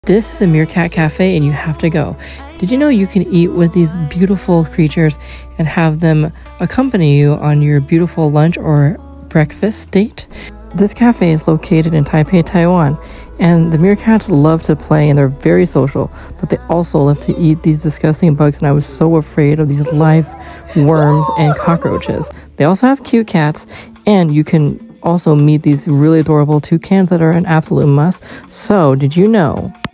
This is a Meerkat Cafe and you have to go. Did you know you can eat with these beautiful creatures and have them accompany you on your beautiful lunch or breakfast date? This cafe is located in Taipei, Taiwan, and the meerkats love to play and they're very social, but they also love to eat these disgusting bugs, and I was so afraid of these live worms and cockroaches. They also have cute cats, and you can also meet these really adorable toucans that are an absolute must. So, did you know